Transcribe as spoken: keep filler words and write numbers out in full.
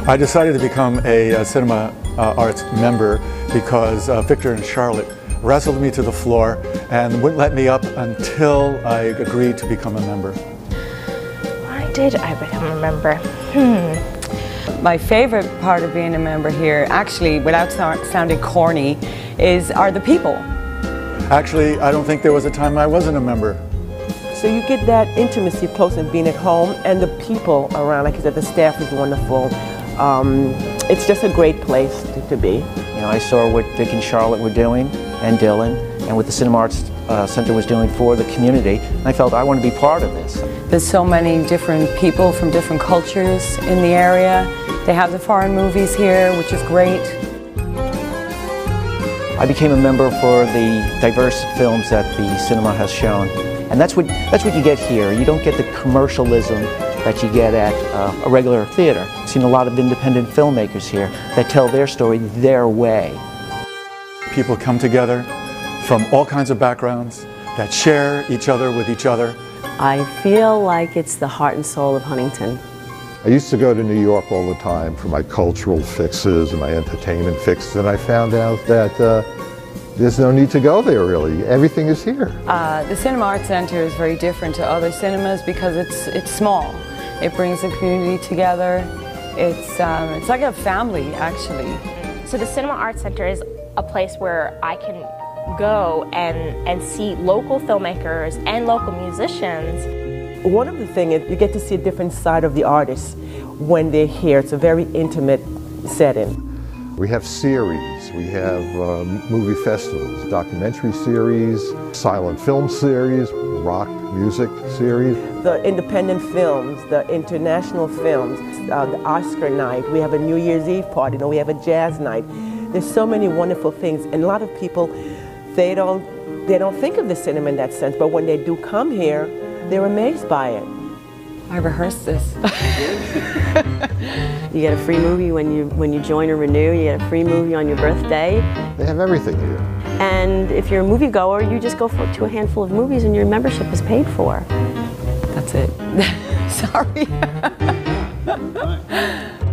I decided to become a, uh cinema uh, arts member because uh, Victor and Charlotte wrestled me to the floor and wouldn't let me up until I agreed to become a member. Why did I become a member? Hmm. My favorite part of being a member here, actually, without sounding corny, is are the people. Actually, I don't think there was a time I wasn't a member. So you get that intimacy close and being at home, and the people around, like I said, the staff is wonderful. Um, it's just a great place to, to be. You know, I saw what Vic and Charlotte were doing, and Dylan, and what the Cinema Arts uh, Center was doing for the community, and I felt I want to be part of this. There's so many different people from different cultures in the area. They have the foreign movies here, which is great. I became a member for the diverse films that the cinema has shown. And that's what, that's what you get here. You don't get the commercialism that you get at uh, a regular theater. I've seen a lot of independent filmmakers here that tell their story their way. People come together from all kinds of backgrounds that share each other with each other. I feel like it's the heart and soul of Huntington. I used to go to New York all the time for my cultural fixes and my entertainment fixes, and I found out that uh, there's no need to go there really. Everything is here. Uh, the Cinema Arts Center is very different to other cinemas because it's it's small. It brings the community together. It's um, it's like a family, actually. So the Cinema Arts Center is a place where I can go and and see local filmmakers and local musicians. One of the things is you get to see a different side of the artists when they're here. It's a very intimate setting. We have series, we have uh, movie festivals, documentary series, silent film series, rock music series. The independent films, the international films, uh, the Oscar night, we have a New Year's Eve party, you know, we have a jazz night. There's so many wonderful things, and a lot of people, they don't, they don't think of the cinema in that sense, but when they do come here, they're amazed by it. I rehearsed this. You get a free movie when you when you join or renew. You get a free movie on your birthday. They have everything here. And if you're a moviegoer, you just go for, to a handful of movies and your membership is paid for. That's it. Sorry.